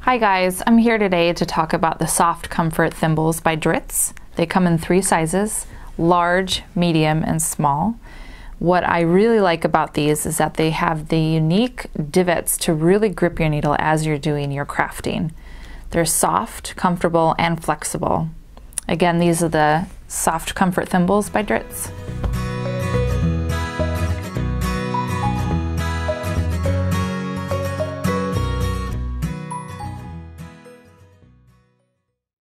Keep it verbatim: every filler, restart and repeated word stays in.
Hi guys, I'm here today to talk about the Soft Comfort Thimbles by Dritz. They come in three sizes, large, medium, and small. What I really like about these is that they have the unique divots to really grip your needle as you're doing your crafting. They're soft, comfortable, and flexible. Again, these are the Soft Comfort Thimbles by Dritz.